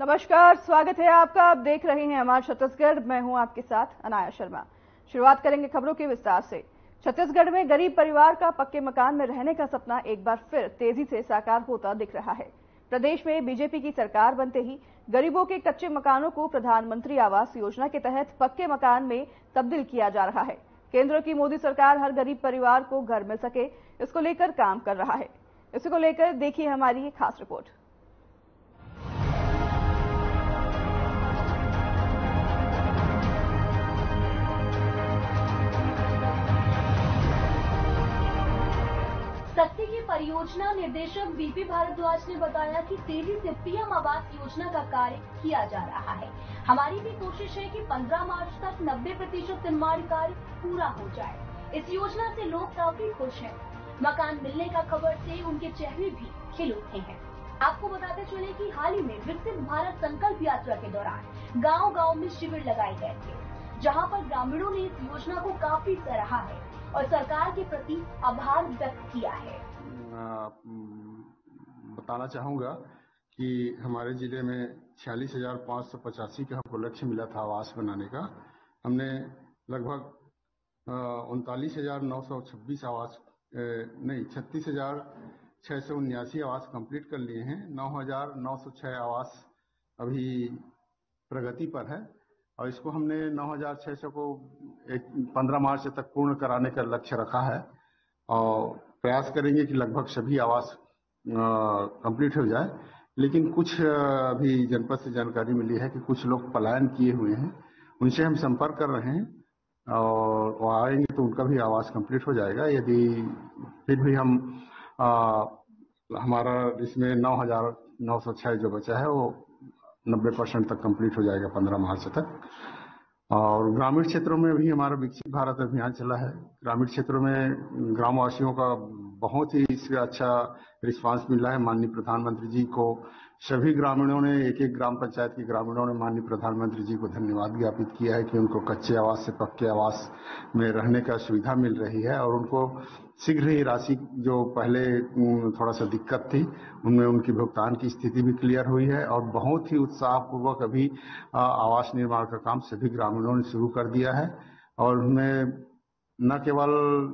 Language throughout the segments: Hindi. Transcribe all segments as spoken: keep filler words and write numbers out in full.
नमस्कार, स्वागत है आपका। आप देख रहे हैं हमारा छत्तीसगढ़। मैं हूं आपके साथ अनाया शर्मा। शुरुआत करेंगे खबरों के विस्तार से। छत्तीसगढ़ में गरीब परिवार का पक्के मकान में रहने का सपना एक बार फिर तेजी से साकार होता दिख रहा है। प्रदेश में बीजेपी की सरकार बनते ही गरीबों के कच्चे मकानों को प्रधानमंत्री आवास योजना के तहत पक्के मकान में तब्दील किया जा रहा है। केंद्र की मोदी सरकार हर गरीब परिवार को घर मिल सके, इसको लेकर काम कर रहा है। इसी को लेकर देखिए हमारी ये खास रिपोर्ट। शक्ति के परियोजना निर्देशक बीपी भारद्वाज ने बताया कि तेजी से पीएम आवास योजना का कार्य किया जा रहा है। हमारी भी कोशिश है कि पंद्रह मार्च तक नब्बे प्रतिशत निर्माण कार्य पूरा हो जाए। इस योजना से लोग काफी खुश हैं। मकान मिलने का खबर से उनके चेहरे भी खिल उठे हैं। आपको बताते चले कि हाल ही में विकसित भारत संकल्प यात्रा के दौरान गांव-गांव में शिविर लगाए गए थे, जहां पर ग्रामीणों ने इस योजना को काफी सराहा है और सरकार के प्रति आभार व्यक्त किया है। बताना चाहूंगा कि हमारे जिले में छियालीस हजार पाँच सौ पचासी का हमको लक्ष्य मिला था आवास बनाने का। हमने लगभग उनतालीस हजार नौ सौ छब्बीस आवास नहीं छत्तीस हजार छह सौ उन्यासी आवास कंप्लीट कर लिए हैं। नौ हजार नौ सौ छह आवास अभी प्रगति पर है और इसको हमने नौ हजार छह सौ को एक पंद्रह मार्च तक पूर्ण कराने का लक्ष्य रखा है और प्रयास करेंगे कि लगभग सभी आवास कंप्लीट हो जाए। लेकिन कुछ अभी जनपद से जानकारी मिली है कि कुछ लोग पलायन किए हुए हैं, उनसे हम संपर्क कर रहे हैं और वो आएंगे तो उनका भी आवास कंप्लीट हो जाएगा। यदि फिर भी हम आ, हमारा इसमें नौ हजार नौ सौ छह जो बचा है वो नब्बे परसेंट तक कंप्लीट हो जाएगा पंद्रह मार्च तक। और ग्रामीण क्षेत्रों में भी हमारा विकसित भारत अभियान चला है। ग्रामीण क्षेत्रों में ग्रामवासियों का बहुत ही इससे अच्छा रिस्पांस मिला है। माननीय प्रधानमंत्री जी को सभी ग्रामीणों ने, एक एक ग्राम पंचायत के ग्रामीणों ने माननीय प्रधानमंत्री जी को धन्यवाद ज्ञापित किया है कि उनको कच्चे आवास से पक्के आवास में रहने का सुविधा मिल रही है और उनको शीघ्र ही राशि जो पहले थोड़ा सा दिक्कत थी उनमें उनकी भुगतान की स्थिति भी क्लियर हुई है और बहुत ही उत्साहपूर्वक अभी आवास निर्माण का काम सभी ग्रामीणों ने शुरू कर दिया है। और उनमें न केवल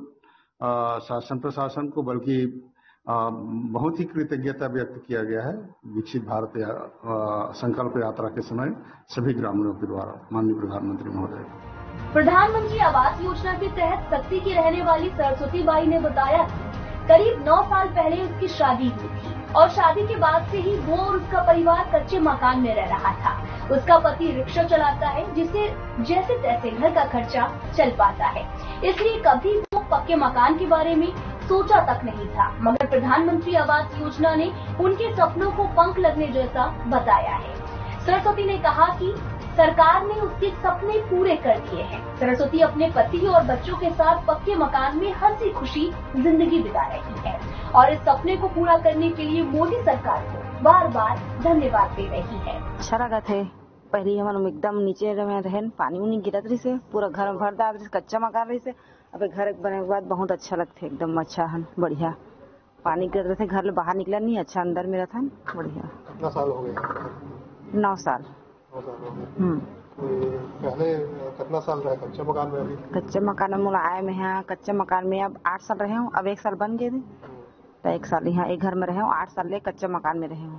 शासन प्रशासन को बल्कि बहुत ही कृतज्ञता व्यक्त किया गया है विकसित भारत या, संकल्प यात्रा के समय सभी ग्रामीणों के द्वारा माननीय प्रधानमंत्री महोदय। प्रधानमंत्री आवास योजना के तहत शक्ति की रहने वाली सरस्वती बाई ने बताया कि करीब नौ साल पहले उसकी शादी हुई थी और शादी के बाद से ही वो और उसका परिवार कच्चे मकान में रह रहा था। उसका पति रिक्शा चलाता है जिससे जैसे तैसे घर का खर्चा चल पाता है, इसलिए कभी वो पक्के मकान के बारे में सोचा तक नहीं था। मगर प्रधानमंत्री आवास योजना ने उनके सपनों को पंख लगने जैसा बताया है। सरस्वती ने कहा कि सरकार ने उसके सपने पूरे कर दिए हैं। सरस्वती अपने पति और बच्चों के साथ पक्के मकान में हंसी खुशी जिंदगी बिता रही है और इस सपने को पूरा करने के लिए मोदी सरकार को बार बार धन्यवाद दे रही है। अच्छा लगा थे पहले हम एकदम नीचे रहे, पानी उनी गिरत रही से, पूरा घर में भर दार कच्चा मकान रही से। अब घर बने के बाद बहुत अच्छा लगते, एकदम अच्छा है, बढ़िया। पानी गिर रहे थे, घर में बाहर निकला नहीं, अच्छा अंदर में था, बढ़िया। कितना साल हो गए? नौ साल। हम्म। पहले कितना साल रहे कच्चे मकान में? अभी कच्चे मकान में मुलाये में है, कच्चे मकान में अब आठ साल रहे हूँ। अब एक साल बन गए थे तो एक साल यहाँ एक घर में रहे हूँ। आठ साल ले कच्चे मकान में रहे हूँ।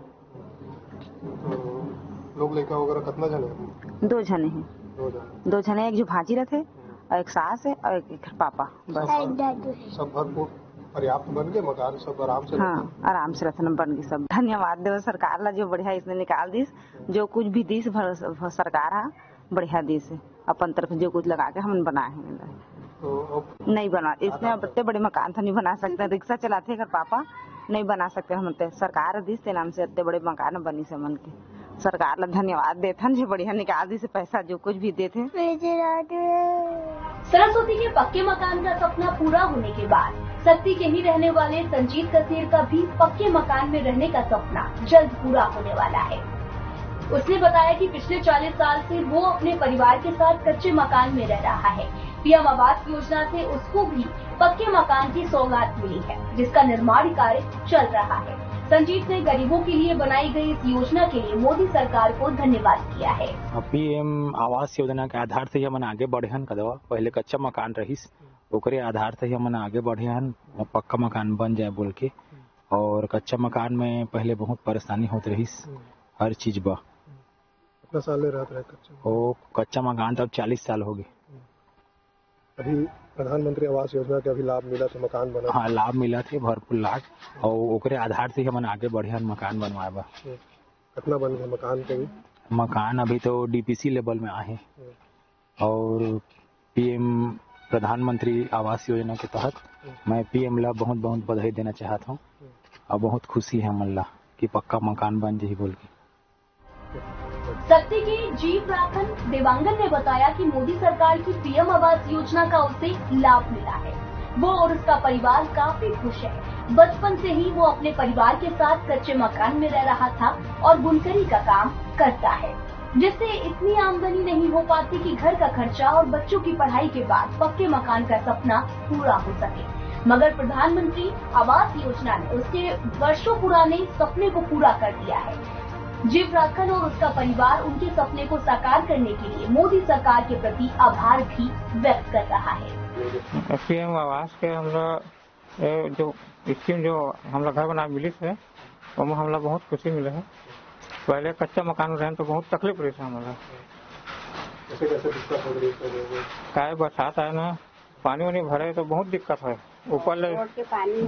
तो लोग लड़का वगैरह कितना जने? दो जने हैं। दो जने दो जने, एक जो भाजी रहते और एक सास है और एक पापा, बस। सब भरपूर पर्याप्त बन गए मकान, सब आराम से? हाँ, आराम से रहते बन गए सब। धन्यवाद देव सरकार ला जो बढ़िया इसने निकाल दी, जो कुछ भी दी सरकार है बढ़िया दी से, अपन तरफ जो कुछ लगा के हम बनाए हैं। तो नहीं बना इसमें अब इतने बड़े मकान तो नहीं बना सकते, रिक्शा चलाते अगर पापा नहीं बना सकते हम। सरकार दी से नाम से इतने बड़े मकान बनी से मन के सरकार ला धन्यवाद देते जो बढ़िया निकाल दी से पैसा जो कुछ भी देते। सरस्वती के पक्के मकान का सपना पूरा होने के बाद शक्ति के ही रहने वाले संजीत कसेर का भी पक्के मकान में रहने का सपना जल्द पूरा होने वाला है। उसने बताया कि पिछले चालीस साल से वो अपने परिवार के साथ कच्चे मकान में रह रहा है। पीएम आवास योजना से उसको भी पक्के मकान की सौगात मिली है, जिसका निर्माण कार्य चल रहा है। संजीत ने गरीबों के लिए बनाई गई इस योजना के लिए मोदी सरकार को धन्यवाद किया है। पीएम आवास योजना के आधार से हमन आगे बढ़े हन कदवा पहले कच्चा मकान रहीस ओकरे आधार से हमन आगे बढ़े हन पक्का मकान बन जाए बोल के। और कच्चा मकान में पहले बहुत परेशानी होती रहीस हर चीज बा। कितना साल ले रहता है कच्चा ओ कच्चा मकान तब चालीस साल हो गए। अभी प्रधानमंत्री आवास योजना के अभी लाभ मिला तो मकान बना। हाँ लाभ मिला थे भरपूर लाभ और ओकरे आधार से हमन आगे बढ़े हन मकान बनवाए बा। कितना बन गया मकान के भी? मकान अभी तो डीपीसी लेवल में आए और पीएम प्रधानमंत्री आवास योजना के तहत मैं पीएम ला बहुत बहुत बधाई देना चाहता हूँ और बहुत खुशी है मन ला कि पक्का मकान बन जाए बोल के। सक्ती के जीव राखन देवांगन ने बताया कि मोदी सरकार की पीएम आवास योजना का उसे लाभ मिला है। वो और उसका परिवार काफी खुश है। बचपन से ही वो अपने परिवार के साथ कच्चे मकान में रह रहा था और बुनकरी का काम करता है, जिससे इतनी आमदनी नहीं हो पाती कि घर का खर्चा और बच्चों की पढ़ाई के बाद पक्के मकान का सपना पूरा हो सके। मगर प्रधानमंत्री आवास योजना ने उसके वर्षों पुराने सपने को पूरा कर दिया है। जीव राखन और उसका परिवार उनके सपने को साकार करने के लिए मोदी सरकार के प्रति आभार भी व्यक्त कर रहा है। पीएम आवास के हम जो स्कीम जो हम लोग घर बना मिली है वो हम लोग बहुत खुशी मिले है। पहले कच्चा मकान रहे तो बहुत तकलीफ रही है हमारा। कैसे कैसे दिक्कत हो रही है? काय बरसात आए ना पानी वानी भरे तो बहुत दिक्कत है। ऊपर ले रोड के पानी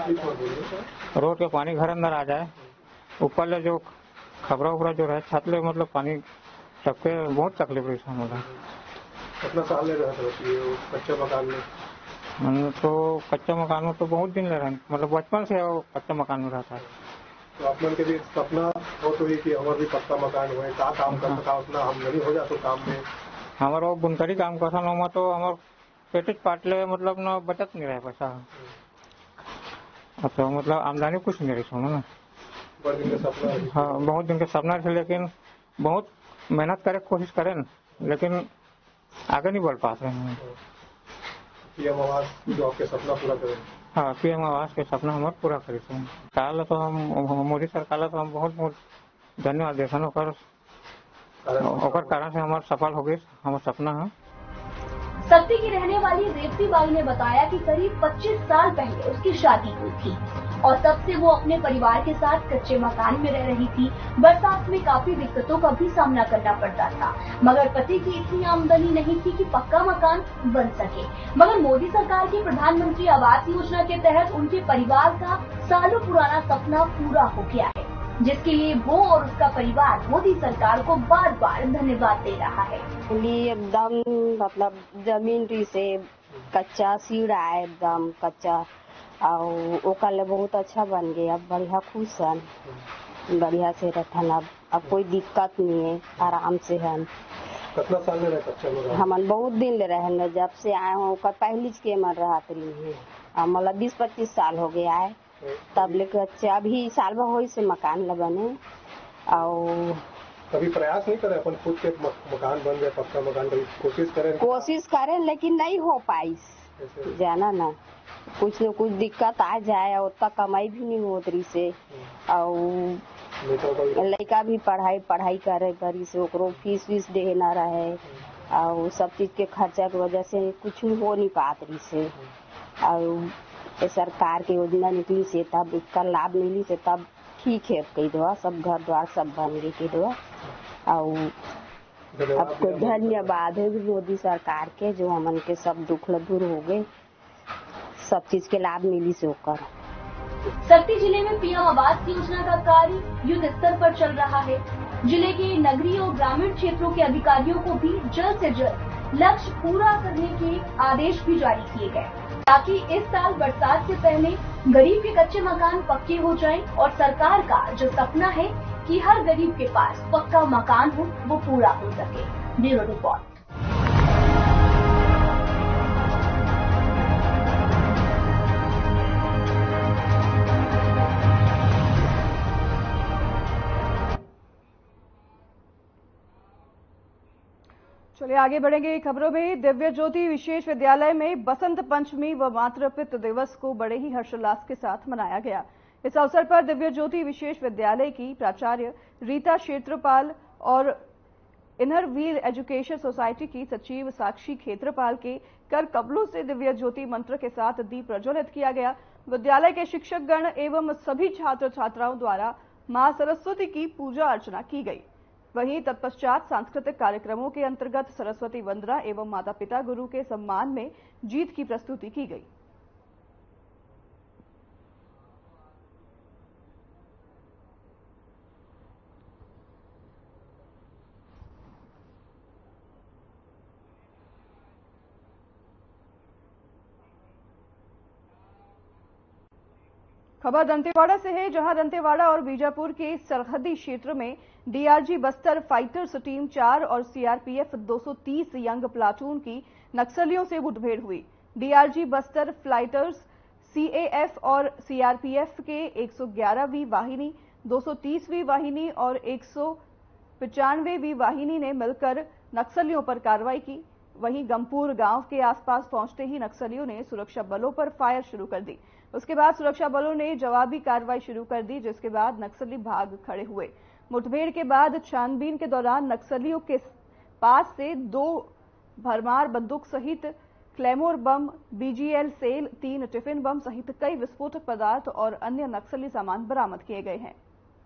रोड के पानी घर अंदर आ जाए। ऊपर ले जो खबरा उबरा जो रहे छत ले मतलब पानी सबके बहुत तकलीफ रही है हमारा। कितना साल ले रहा था कच्चा मकान में? तो कच्चा मकान में तो बहुत दिन ले रहे मतलब बचपन से कच्चा मकान में रहता है। तो आप मन के लिए सपना हो तो कि हमारे भी पक्का मकान हुए का काम कर सका उतना हम नहीं हो जाते काम में। हमारा वो बुनकरी काम करता ना तो हमारे पेटिज पाट ले मतलब ना बचत नहीं रहे पैसा। तो मतलब आमदनी कुछ नहीं रही सुनो ना। बहुत दिन का सपना। हाँ बहुत दिन का सपना थे लेकिन बहुत मेहनत करे कोशिश करें लेकिन आगे नहीं बढ़ पाते हैं। पीएम आवास जो आपके सपना पूरा करें। हाँ पीएम आवास के सपना हमारे पूरा करे थे। काल तो हम मोदी सरकार तो हम बहुत बहुत धन्यवाद देसन ओकर कारण से हमारे सफल हो गए हमारा सपना है। सक्ती की रहने वाली रेवती बाई ने बताया कि करीब पच्चीस साल पहले उसकी शादी हुई थी और तब से वो अपने परिवार के साथ कच्चे मकान में रह रही थी। बरसात में काफी दिक्कतों का भी सामना करना पड़ता था मगर पति की इतनी आमदनी नहीं थी कि पक्का मकान बन सके। मगर मोदी सरकार की प्रधानमंत्री आवास योजना के तहत उनके परिवार का सालों पुराना सपना पूरा हो गया है, जिसके लिए वो और उसका परिवार मोदी सरकार को बार बार धन्यवाद दे रहा है। एकदम मतलब जमीन से कच्चा सीढ़ा है एकदम कच्चा और ओकर बहुत अच्छा बन गया। अब बढ़िया खुश है बढ़िया से रहन। अब अब कोई दिक्कत नहीं है आराम से है। कितना साल ले रहे कच्चा मकान? हम बहुत दिन ले रहे हैं जब से आए हो ओकर पहली के मन रहा है मतलब बीस पच्चीस साल हो गया है तब ले कच्चा अभी साल भर हो से मकान ल बने। और कभी प्रयास नहीं करे अपन खुद के मकान बन जाए पक्का मकान कभी कोशिश करें? कोशिश करें लेकिन नहीं हो पाई जाना ना कुछ न कुछ दिक्कत आ जाए और उतना कमाई भी नहीं होत रही से और लड़का भी पढ़ाई पढ़ाई करे करी से ओकरो फीस वीस दे ना रहे और सब चीज के खर्चा की वजह से कुछ हो नहीं पात रही से। और सरकार की योजना निकली से तब इसका लाभ मिली से तब ठीक है कही दो सब घर द्वार सब बन गए कही दो। और आपको धन्यवाद है मोदी सरकार के जो हमन के सब दुख दूर हो गए सब चीज के लाभ मिली से होकर। सक्ती जिले में पीएम आवास योजना का कार्य युद्ध स्तर पर चल रहा है। जिले के नगरीय और ग्रामीण क्षेत्रों के अधिकारियों को भी जल्द से जल्द लक्ष्य पूरा करने के आदेश भी जारी किए गए ताकि इस साल बरसात से पहले गरीब के कच्चे मकान पक्के हो जाएं और सरकार का जो सपना है कि हर गरीब के पास पक्का मकान हो वो पूरा हो सके। Bureau report. चलिए आगे बढ़ेंगे खबरों में। दिव्य ज्योति विशेष विद्यालय में बसंत पंचमी व मातृ पितृ दिवस को बड़े ही हर्षोल्लास के साथ मनाया गया। इस अवसर पर दिव्य ज्योति विशेष विद्यालय की प्राचार्य रीता क्षेत्रपाल और इनर व्हील एजुकेशन सोसाइटी की सचिव साक्षी क्षेत्रपाल के कर कमलों से दिव्य ज्योति मंत्र के साथ दीप प्रज्वलित किया गया। विद्यालय के शिक्षक गण एवं सभी छात्र छात्राओं द्वारा मां सरस्वती की पूजा अर्चना की गई। वहीं तत्पश्चात सांस्कृतिक कार्यक्रमों के अंतर्गत सरस्वती वंदना एवं माता पिता गुरु के सम्मान में गीत की प्रस्तुति की गई। खबर दंतेवाड़ा से है, जहां दंतेवाड़ा और बीजापुर के सरहदी क्षेत्र में डीआरजी बस्तर फाइटर्स टीम चार और सीआरपीएफ दो सौ तीस यंग प्लाटून की नक्सलियों से मुठभेड़ हुई। डीआरजी बस्तर फाइटर्स सीएएफ और सीआरपीएफ के एक सौ ग्यारहवीं वाहिनी, दो सौ तीसवीं वाहिनी और एक सौ पचानवेवीं वाहिनी ने मिलकर नक्सलियों पर कार्रवाई की। वहीं गमपुर गांव के आसपास पहुंचते ही नक्सलियों ने सुरक्षा बलों पर फायर शुरू कर दी। उसके बाद सुरक्षा बलों ने जवाबी कार्रवाई शुरू कर दी, जिसके बाद नक्सली भाग खड़े हुए। मुठभेड़ के बाद छानबीन के दौरान नक्सलियों के पास से दो भरमार बंदूक सहित क्लेमोर बम, बीजीएल सेल, तीन टिफिन बम सहित कई विस्फोटक पदार्थ और अन्य नक्सली सामान बरामद किए गए हैं।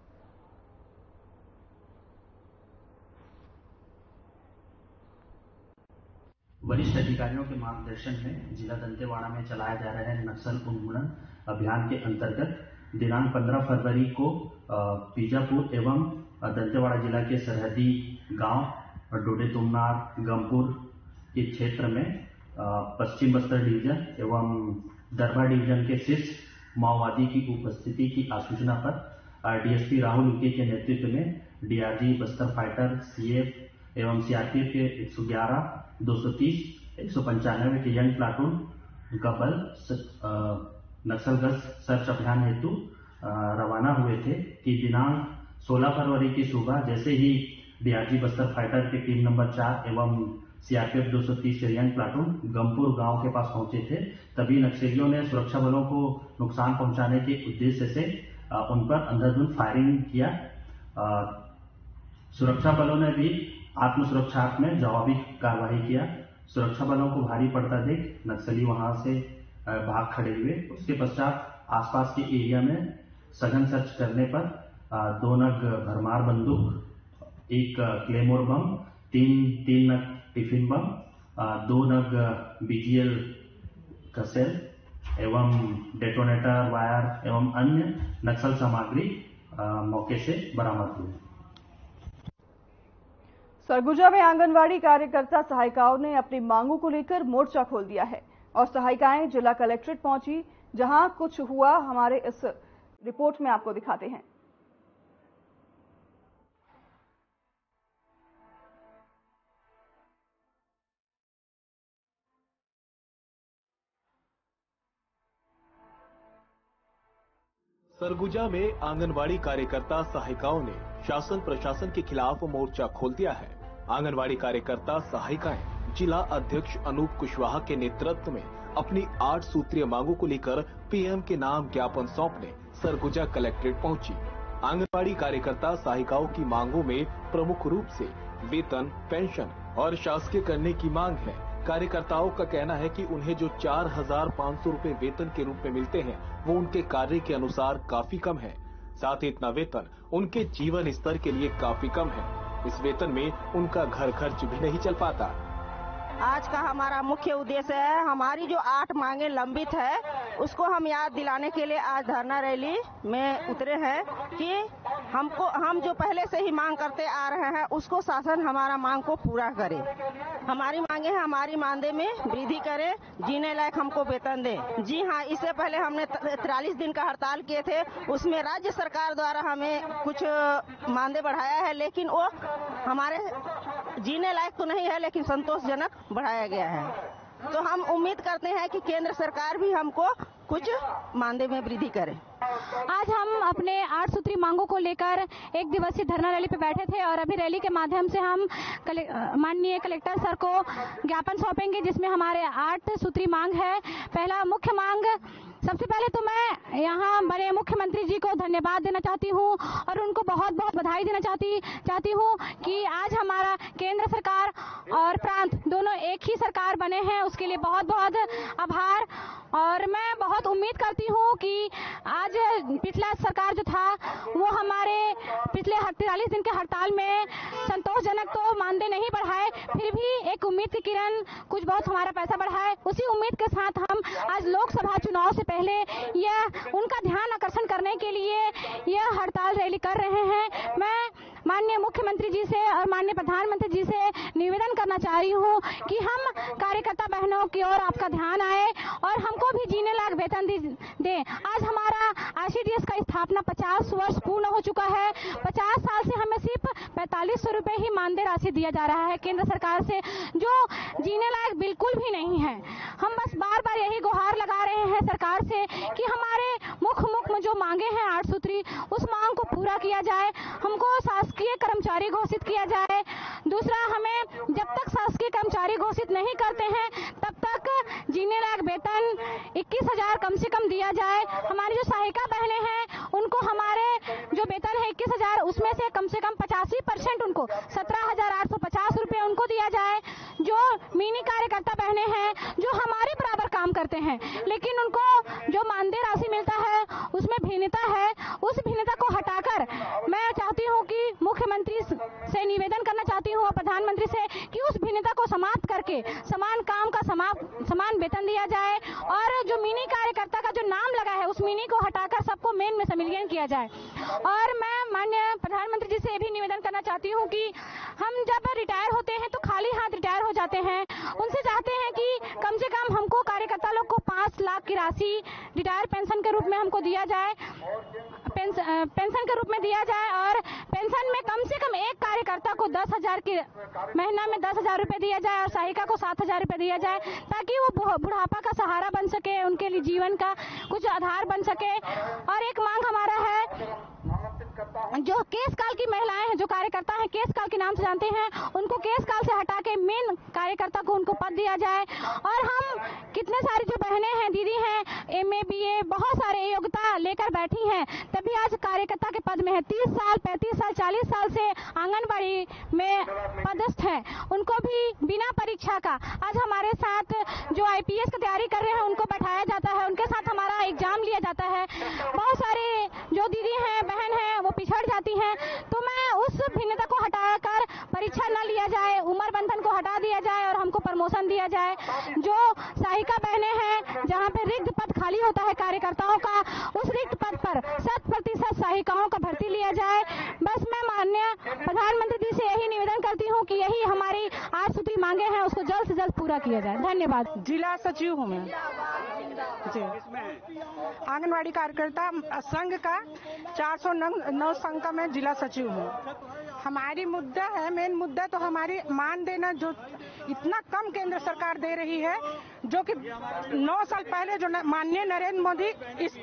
वरिष्ठ अधिकारियों के मार्गदर्शन में जिला दंतेवाड़ा में चलाया जा रहे नक्सल उन्मूलन अभियान के अंतर्गत दिनांक पंद्रह फरवरी को बीजापुर एवं दंतेवाड़ा जिला के सरहदी गांव डोडे तुमनार, गमपुर के क्षेत्र में पश्चिम बस्तर डिवीजन एवं दरभा डिवीजन के शीर्ष माओवादी की उपस्थिति की आसूचना पर डीएसपी राहुल उके के नेतृत्व में डीआरजी बस्तर फाइटर, सीएफ एवं सीआरपीएफ के एक सौ ग्यारह, दो सौ तीस, एक सौ पंचानवे के यंग प्लाटून का बल नक्सलगश्त सर्च अभियान हेतु रवाना हुए थे कि दिनांक सोलह फरवरी की सुबह जैसे ही डीआरजी बस्तर फाइटर के टीम नंबर चार एवं सीआरपीएफ दो सौ तीस के यंग प्लाटून गमपुर गांव के पास पहुंचे थे, तभी नक्सलियों ने सुरक्षा बलों को नुकसान पहुंचाने के उद्देश्य से उन पर अंधाधुंध फायरिंग किया। सुरक्षा बलों ने भी आत्मसुरक्षा में जवाबी कार्रवाई किया। सुरक्षा बलों को भारी पड़ता देख नक्सली वहां से भाग खड़े हुए। उसके पश्चात आसपास के एरिया में सघन सर्च करने पर दो नग भरमार बंदूक, एक क्लेमोर बम, तीन तीन नग टिफिन बम, दो नग बीजीएल का सेल एवं डेटोनेटर, वायर एवं अन्य नक्सल सामग्री मौके से बरामद हुई। सरगुजा में आंगनवाड़ी कार्यकर्ता सहायिकाओं ने अपनी मांगों को लेकर मोर्चा खोल दिया है और सहायिकाएं जिला कलेक्ट्रेट पहुंची, जहां कुछ हुआ हमारे इस रिपोर्ट में आपको दिखाते हैं। सरगुजा में आंगनवाड़ी कार्यकर्ता सहायिकाओं ने शासन प्रशासन के खिलाफ मोर्चा खोल दिया है। आंगनवाड़ी कार्यकर्ता सहायिकाएं जिला अध्यक्ष अनूप कुशवाहा के नेतृत्व में अपनी आठ सूत्रीय मांगों को लेकर पीएम के नाम ज्ञापन सौंपने सरगुजा कलेक्ट्रेट पहुंची। आंगनवाड़ी कार्यकर्ता सहायिकाओं की मांगों में प्रमुख रूप से वेतन, पेंशन और शासकीय करने की मांग है। कार्यकर्ताओं का कहना है कि उन्हें जो चार हजार पाँच सौ रूपए वेतन के रूप में मिलते हैं वो उनके कार्य के अनुसार काफी कम है। साथ ही इतना वेतन उनके जीवन स्तर के लिए काफी कम है। इस वेतन में उनका घर खर्च भी नहीं चल पाता। आज का हमारा मुख्य उद्देश्य है, हमारी जो आठ मांगे लंबित है उसको हम याद दिलाने के लिए आज धरना रैली में उतरे हैं कि हमको हम जो पहले से ही मांग करते आ रहे हैं उसको शासन हमारा मांग को पूरा करे। हमारी मांगे हैं हमारी मानदेय में वृद्धि करे, जीने लायक हमको वेतन दे। जी हाँ, इससे पहले हमने तिरालीस दिन का हड़ताल किए थे, उसमें राज्य सरकार द्वारा हमें कुछ मानदेय बढ़ाया है, लेकिन वो हमारे जीने लायक तो नहीं है, लेकिन संतोषजनक बढ़ाया गया है। तो हम उम्मीद करते हैं कि केंद्र सरकार भी हमको कुछ मानदेय में वृद्धि करे। आज हम अपने आठ सूत्री मांगों को लेकर एक दिवसीय धरना रैली पे बैठे थे और अभी रैली के माध्यम से हम कले, माननीय कलेक्टर सर को ज्ञापन सौंपेंगे, जिसमें हमारे आठ सूत्री मांग है। पहला मुख्य मांग सबसे पहले तो मैं यहाँ बड़े मुख्यमंत्री जी को धन्यवाद देना चाहती हूँ और उनको बहुत बहुत बधाई देना चाहती चाहती हूँ कि आज हमारा केंद्र सरकार और प्रांत दोनों एक ही सरकार बने हैं, उसके लिए बहुत बहुत आभार। और मैं बहुत उम्मीद करती हूँ कि आज पिछला सरकार जो था वो हमारे पिछले तिरालीस दिन के हड़ताल में संतोषजनक तो मानदेय नहीं बढ़ाए, फिर भी एक उम्मीद की किरण कुछ बहुत हमारा पैसा बढ़ाए। उसी उम्मीद के साथ हम आज लोकसभा चुनाव से पहले यह उनका ध्यान आकर्षण करने के लिए यह हड़ताल रैली कर रहे हैं। मैं माननीय मुख्यमंत्री जी से और माननीय प्रधानमंत्री जी से निवेदन करना चाह रही हूँ कि हम कार्यकर्ता बहनों की ओर आपका ध्यान आए और हमको भी जीने लायक वेतन दे। आज हमारा आईसीडीएस का स्थापना पचास वर्ष पूर्ण हो चुका है। पचास साल से हमें सिर्फ पैंतालीस सौ रुपए ही मानदेय राशि दिया जा रहा है केंद्र सरकार से, जो जीने लायक बिल्कुल भी नहीं है। हम बस बार बार यही गुहार लगा रहे हैं सरकार से कि हमारे मुख्य मुख्य जो मांगे हैं आठ सूत्री, उस मांग को पूरा किया जाए, हमको शासकीय कर्मचारी घोषित किया जाए। दूसरा, हमें जब तक शासकीय कर्मचारी घोषित नहीं करते हैं तब तक जीने लायक वेतन इक्कीस हजार कम से कम दिया जाए। हमारी जो सहायिका बहनें हैं उनको हमारे जो वेतन है इक्कीस हजार, उसमें से कम से कम पचासी परसेंट उनको सत्रह हजार आठ सौ पचास रुपए उनको दिया जाए। जो मिनी कार्यकर्ता बहनें हैं जो हमारे बराबर काम करते हैं लेकिन उनको जो मानदेय राशि मिलता है उसमें भिन्नता है, उस भिन्नता को हटाकर मैं चाहती हूँ कि मुख्यमंत्री से निवेदन करना चाहती हूँ और प्रधानमंत्री से कि उस भिन्नता को समाप्त करके समान काम का समान वेतन दिया जाए और जो मिनी कार्यकर्ता का जो नाम लगा है उस मिनी को हटाकर सबको मेन में सम्मिलित किया जाए। और मैं माननीय प्रधानमंत्री जी से भी निवेदन करना चाहती हूँ कि हम जब रिटायर होते हैं तो खाली हाथ रिटायर हो जाते हैं, उनसे चाहते हैं कि कम से कम हमको कार्यकर्ता लोग को पांच लाख की राशि रिटायर पेंशन के रूप में हमको दिया जाए, पेंशन के रूप में दिया जाए और पेंशन में कम से कम एक कार्यकर्ता को दस हजार की महीना में दस हजार रुपए दिया जाए और सहायिका को सात हजार रुपए दिया जाए ताकि वो बुढ़ापा का सहारा बन सके, उनके लिए जीवन का कुछ आधार बन सके। और एक मांग हमारा है, जो केस काल की महिलाएं हैं, जो कार्यकर्ता हैं केस काल के नाम से जानते हैं, उनको केस काल से हटा के मेन कार्यकर्ता को उनको पद दिया जाए। और हम कितने सारी जो बहनें हैं, दीदी हैं, एमए बीए बहुत सारे योग्यता लेकर बैठी हैं तभी आज कार्यकर्ता के पद में है। तीस साल पैंतीस साल चालीस साल से आंगनबाड़ी में पदस्थ हैं, उनको भी बिना परीक्षा का आज हमारे साथ जो आईपीएस की तैयारी कर रहे हैं उनको बैठाया जाता है, उनके साथ हमारा एग्जाम लिया जाता है। बहुत सारे जो दीदी हैं, बहन हैं, वो पिछड़ जाती हैं। तो मैं उस भिन्नता को हटाकर परीक्षा न लिया जाए, उम्र बंधन को हटा दिया जाए और हमको प्रमोशन दिया जाए। जो सहायिका बहनें हैं, जहाँ पे रिक्त पद खाली होता है कार्यकर्ताओं का, उस रिक्त पद पर शत प्रतिशत सहायिकाओं का भर्ती लिया जाए। बस मैं माननीय प्रधानमंत्री जी से यही निवेदन करती हूँ कि यही हमारी आठ सूत्री मांगे हैं, उसको जल्द से जल्द पूरा किया जाए। धन्यवाद। जिला सचिव हूँ मैं जी, आंगनवाड़ी कार्यकर्ता संघ का चार सौ नौ संघ का मैं जिला सचिव हूँ। हमारी मुद्दा है, मेन मुद्दा तो हमारी मान देना, जो इतना कम केंद्र सरकार दे रही है, जो कि नौ साल पहले जो माननीय नरेंद्र मोदी इस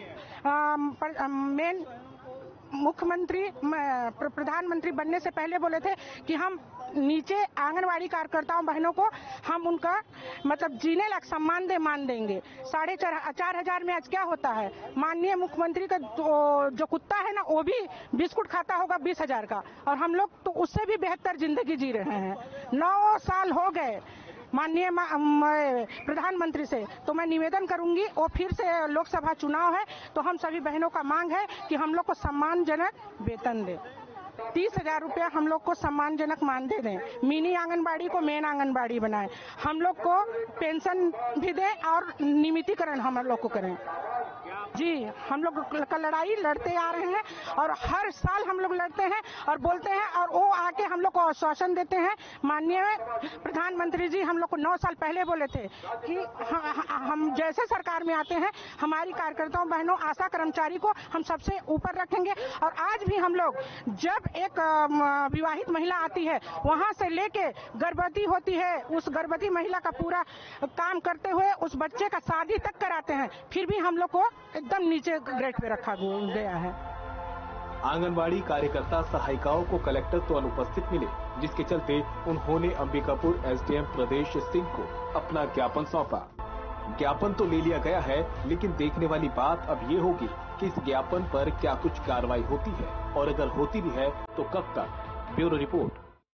मेन मुख्यमंत्री प्रधानमंत्री बनने से पहले बोले थे कि हम नीचे आंगनवाड़ी कार्यकर्ताओं बहनों को हम उनका मतलब जीने लायक सम्मान दे मान देंगे। साढ़े चार चार हजार में आज क्या होता है, माननीय मुख्यमंत्री का जो कुत्ता है ना वो भी बिस्कुट खाता होगा बीस हजार का, और हम लोग तो उससे भी बेहतर जिंदगी जी रहे हैं। नौ साल हो गए माननीय प्रधानमंत्री से, तो मैं निवेदन करूंगी, और फिर से लोकसभा चुनाव है तो हम सभी बहनों का मांग है कि हम लोग को सम्मानजनक वेतन दे, तीस हजार रुपया हम लोग को सम्मानजनक मानदेय दें, मिनी आंगनबाड़ी को मेन आंगनबाड़ी बनाएं, हम लोग को पेंशन भी दें और नियमितीकरण हम लोग को करें। जी, हम लोग का लड़ाई लड़ते आ रहे हैं और हर साल हम लोग लड़ते हैं और बोलते हैं, और वो आके हम लोग को आश्वासन देते हैं। माननीय प्रधानमंत्री जी हम लोग को नौ साल पहले बोले थे कि हम जैसे सरकार में आते हैं हमारी कार्यकर्ताओं बहनों आशा कर्मचारी को हम सबसे ऊपर रखेंगे। और आज भी हम लोग जब एक विवाहित महिला आती है वहां से लेके गर्भवती होती है, उस गर्भवती महिला का पूरा काम करते हुए उस बच्चे का शादी तक कराते हैं, फिर भी हम लोग को एकदम नीचे ग्रेड पे रखा गया है। आंगनबाड़ी कार्यकर्ता सहायिकाओं को कलेक्टर तो अनुपस्थित मिले, जिसके चलते उन्होंने अंबिकापुर एसडीएम प्रदेश सिंह को अपना ज्ञापन सौंपा। ज्ञापन तो ले लिया गया है, लेकिन देखने वाली बात अब ये होगी कि इस ज्ञापन पर क्या कुछ कार्रवाई होती है और अगर होती भी है तो कब तक। Bureau report.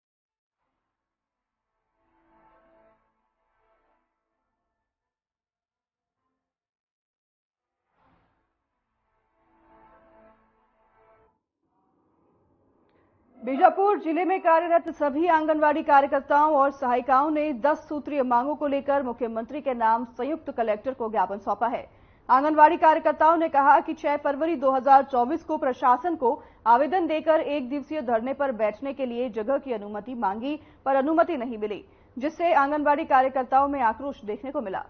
बीजापुर जिले में कार्यरत सभी आंगनवाड़ी कार्यकर्ताओं और सहायिकाओं ने दस सूत्रीय मांगों को लेकर मुख्यमंत्री के नाम संयुक्त कलेक्टर को ज्ञापन सौंपा है। आंगनवाड़ी कार्यकर्ताओं ने कहा कि छह फरवरी दो हज़ार चौबीस को प्रशासन को आवेदन देकर एक दिवसीय धरने पर बैठने के लिए जगह की अनुमति मांगी, पर अनुमति नहीं मिली, जिससे आंगनवाड़ी कार्यकर्ताओं में आक्रोश देखने को मिला।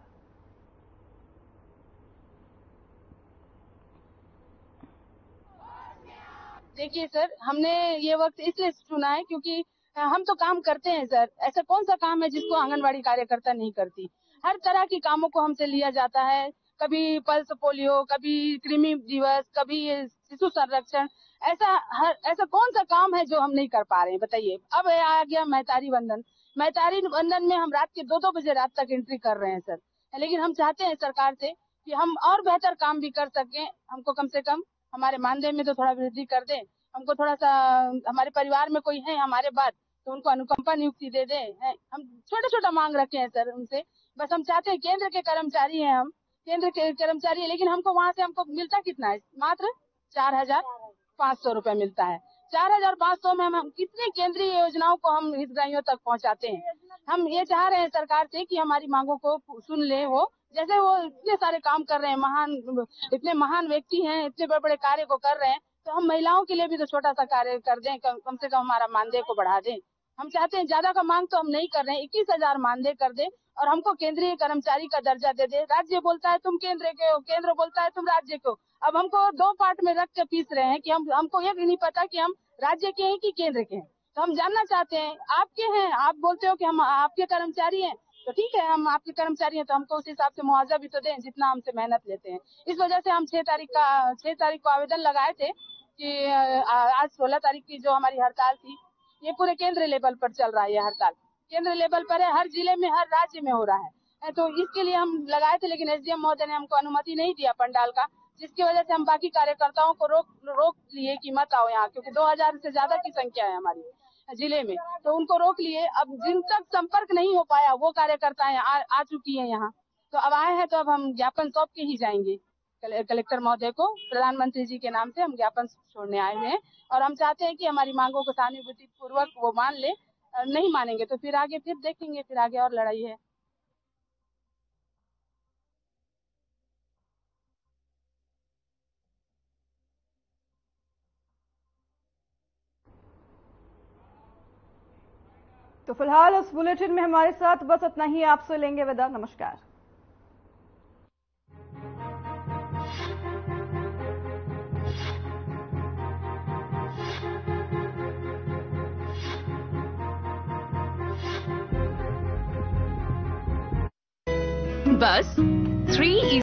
देखिए सर, हमने ये वक्त इसलिए चुना है क्योंकि हम तो काम करते हैं सर। ऐसा कौन सा काम है जिसको आंगनवाड़ी कार्यकर्ता नहीं करती। हर तरह के कामों को हमसे लिया जाता है, कभी पल्स पोलियो, कभी कृमि दिवस, कभी शिशु संरक्षण। ऐसा हर ऐसा कौन सा काम है जो हम नहीं कर पा रहे हैं, बताइए। अब आ गया महतारी वंदन। महतारी वंदन में हम रात के दो दो बजे रात तक एंट्री कर रहे हैं सर, लेकिन हम चाहते हैं सरकार से कि हम और बेहतर काम भी कर सकें। हमको कम से कम हमारे मानदेय में तो थोड़ा वृद्धि कर दें, हमको थोड़ा सा, हमारे परिवार में कोई है हमारे बाद तो उनको अनुकंपा नियुक्ति दे दें। हम छोटा छोटा मांग रखे हैं सर उनसे। बस हम चाहते हैं, केंद्र के कर्मचारी हैं हम, केंद्र के कर्मचारी है, लेकिन हमको वहाँ से हमको मिलता कितना है, मात्र चार हजार पाँच सौ रुपए मिलता है। चार हजार पाँच सौ में हम, हम कितने केंद्रीय योजनाओं को हम हितग्राहियों तक पहुँचाते हैं। हम ये चाह रहे हैं सरकार से कि हमारी मांगों को सुन ले। वो जैसे वो इतने सारे काम कर रहे हैं, महान इतने महान व्यक्ति हैं, इतने बड़े बड़े कार्य को कर रहे हैं, तो हम महिलाओं के लिए भी तो छोटा सा कार्य कर दें, कम, कम से कम हमारा मानदेय को बढ़ा दें। हम चाहते हैं, ज्यादा का मांग तो हम नहीं कर रहे हैं, इक्कीस हजार मानदेय कर दें और हमको केंद्रीय कर्मचारी का दर्जा दे दे। राज्य बोलता है तुम केंद्र के हो, केंद्र बोलता है तुम राज्य के हो। अब हमको दो पार्ट में रख के पीस रहे हैं कि हम हमको ये भी नहीं पता कि हम राज्य के हैं कि केंद्र के हैं। तो हम जानना चाहते हैं, आपके हैं, आप बोलते हो कि हम आपके कर्मचारी हैं, तो ठीक है, हम आपके कर्मचारी हैं तो हमको उस हिसाब से मुआवजा भी तो दें जितना हमसे मेहनत लेते हैं। इस वजह से हम छह तारीख का छह तारीख को आवेदन लगाए थे कि आज सोलह तारीख की जो हमारी हड़ताल थी, ये पूरे केंद्र लेवल पर चल रहा है। ये हड़ताल केंद्र लेवल पर है, हर जिले में, हर राज्य में हो रहा है। तो इसके लिए हम लगाए थे, लेकिन एसडीएम महोदय ने हमको अनुमति नहीं दिया पंडाल का, जिसकी वजह से हम बाकी कार्यकर्ताओं को रोक रोक लिए कि मत आओ यहाँ, क्योंकि दो हजार से ज्यादा की संख्या है हमारी जिले में, तो उनको रोक लिए। अब जिन तक संपर्क नहीं हो पाया वो कार्यकर्ताएं आ, आ चुकी है यहाँ, तो अब आए हैं, तो अब हम ज्ञापन सौंप के ही जाएंगे कलेक्टर महोदय को। प्रधानमंत्री जी के नाम से हम ज्ञापन छोड़ने आए हुए हैं और हम चाहते हैं कि हमारी मांगों को सहानुभूति पूर्वक वो मान ले। नहीं मानेंगे तो फिर आगे फिर देखेंगे, फिर आगे और लड़ाई है। तो फिलहाल इस बुलेटिन में हमारे साथ बस इतना ही। आपसे लेंगे विदा। नमस्कार। बस थ्री